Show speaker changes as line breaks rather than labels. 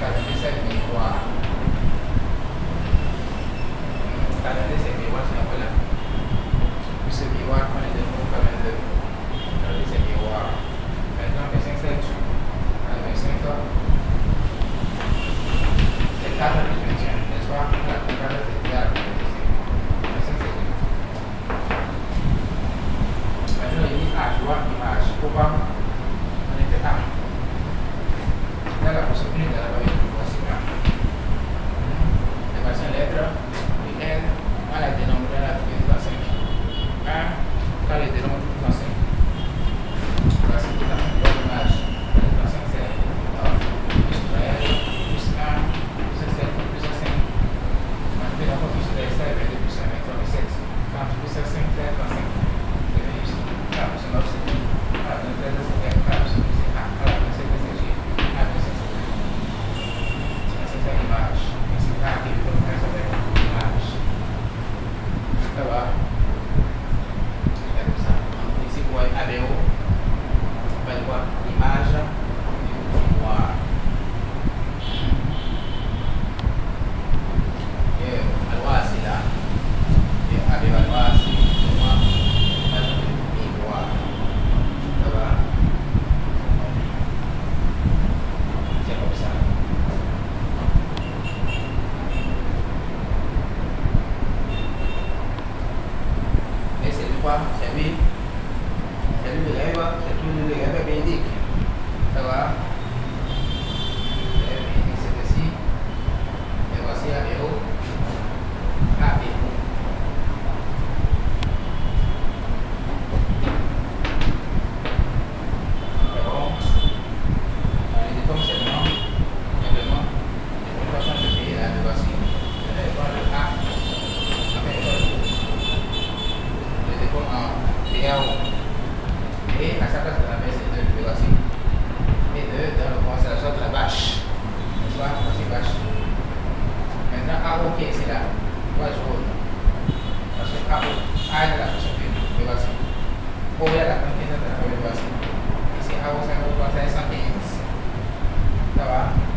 empieza el miroir. Esta vez dice miroir, c'est voilà. Puis ce miroir, on est de nouveau comme un deux. Alors, c'est miroir. Maintenant, on fait 5 7. On fait 5 fois. C'est 4 avec 21, n'est-ce pas? La plupart de ces diables, c'est 5 7. Maintenant, il dit H, vois image. Pourquoi? On était A. Dans la possibilité de la variable voici là. L'équation lettre, et N, on la dénominateur la divisée par 5. 1, quand le dénominateur par 5. Voici tout à fait l'image. La 5, c'est plus 13, plus 1, plus 7, plus 5. Maintenant, on va plus 13, ça va être plus 1, 27. Quand plus 5, c'est 5. C'est venu ici. Là, plus 9, c'est 2. Là, 13, c'est 4. Là, plus 5, c'est 1. Là, plus 5, c'est 6. Là, plus 5, c'est 7. Essa é a imagem. Esse cara aqui ficou com essa imagem. Tá lá. Esse foi a ABO. Vai igual imagem e o ar. Agora assim lá. A BO agora assim. Uma imagem e o ar. Tá lá. Você vai observar. C'est lui le rêve, c'est tout le rêve bénédique. Ça va? Le rêve bénédique, c'est ici. Et voici ABO. AB. C'est bon? Les détombes, c'est le nom. Simplement, les proportions de payer là, le voici. Je vais voir le A. Après, et à sa place de la baisse, c'est 2, le voici. Et 2 dans le constellation de la vache. N'est-ce pas? Voici vache. Maintenant, A, OK, c'est là. Voici jaune. Parce que A, A est de la prochaine, le voici. O est la conquête de la première, le voici. Ici, A, c'est 115. Ça va?